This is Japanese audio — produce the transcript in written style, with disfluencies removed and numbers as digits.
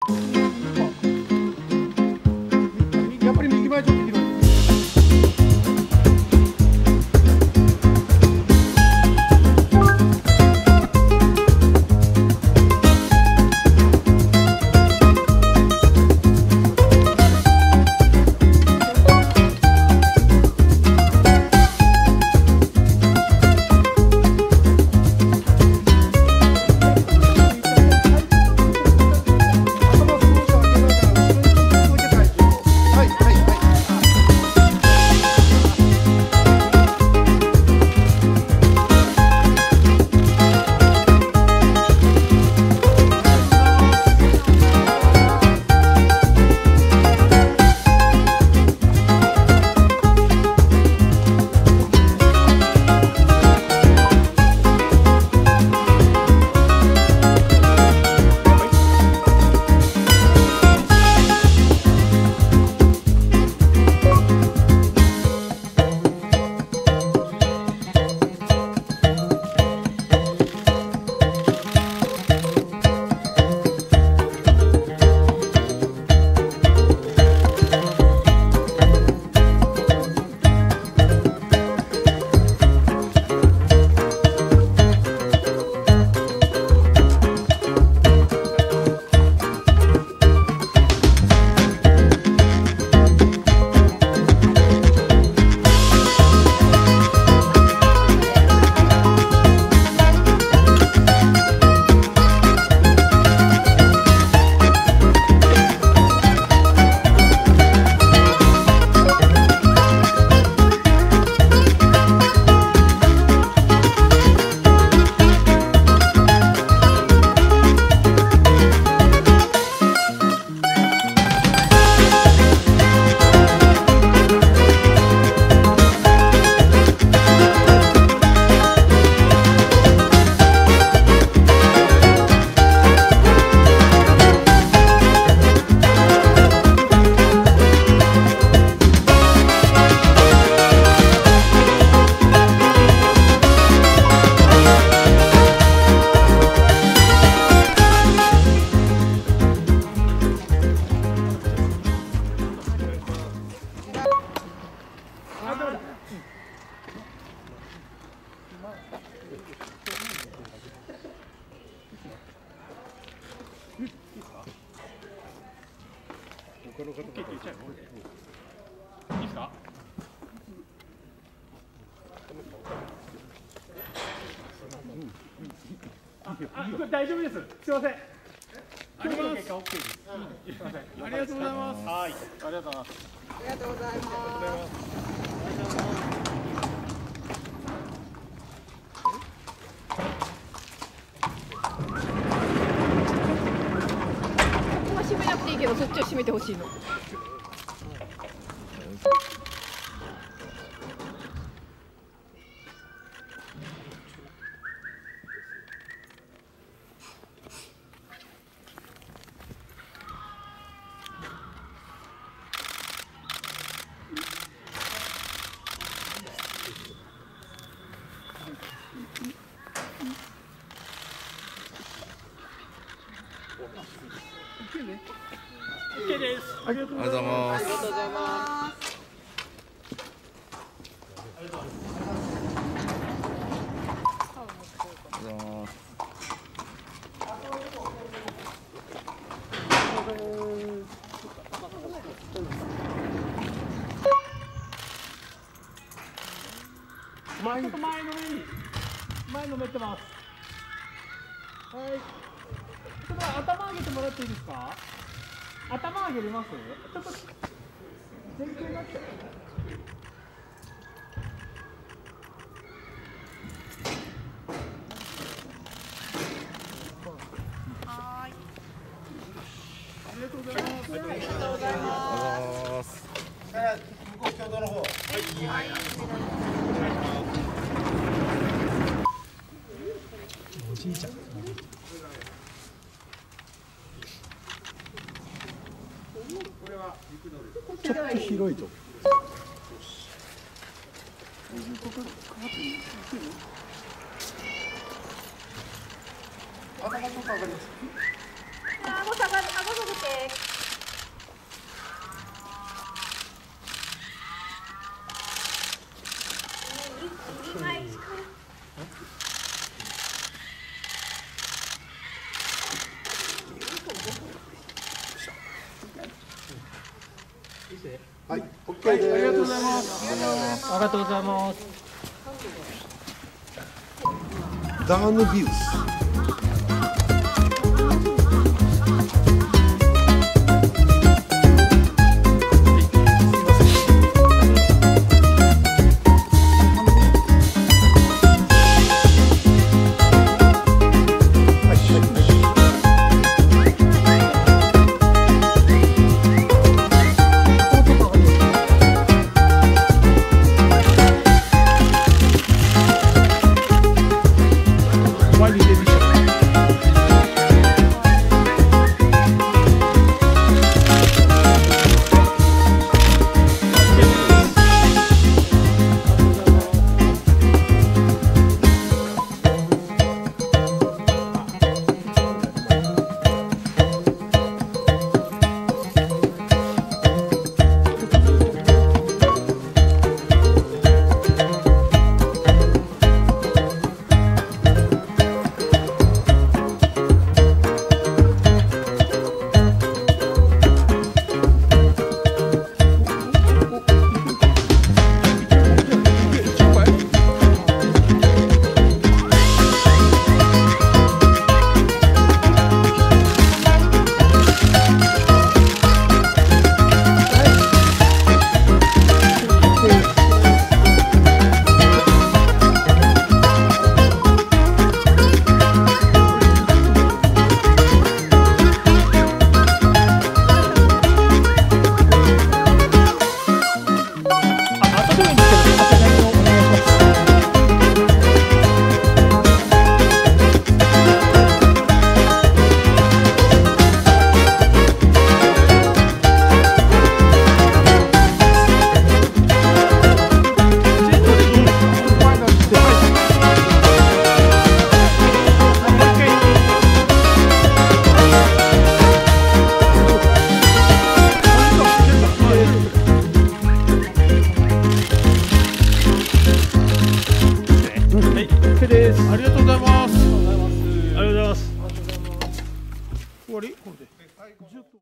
やっぱり右前ちょっと広い。他の方々いいですか？大丈夫です。すいません。今日の結果 OK です。ありがとうございます。はい。ありがとうございます。ありがとうございます。閉めなくていいけど、そっちを閉めてほしいの。OK です。ありがとうございます。ありがとうございます。ちょっと前のめってます。はい。ちょっと頭上げてもらっていいですか？頭上げれます？ちょっと前傾になっちゃう。はい。ありがとうございます。ありがとうございます。向こう共同の方。はい。はい。おじいちゃん。ちょっと広いと。頭ちょっと上がります。顎下げて。 ありがとうございます。ありがとうございます。 ダーヌビウス。